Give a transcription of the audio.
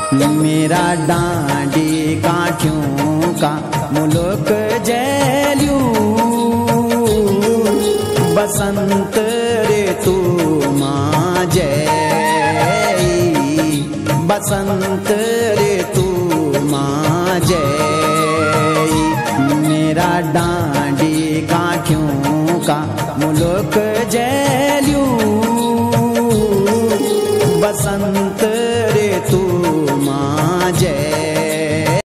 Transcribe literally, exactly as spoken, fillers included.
मेरा डांडी काठियों का मुल्क जैल्यू बसंत रे तू माँ जय बसंत रे तू माँ जय मेरा डांडी काठियों का मुल्क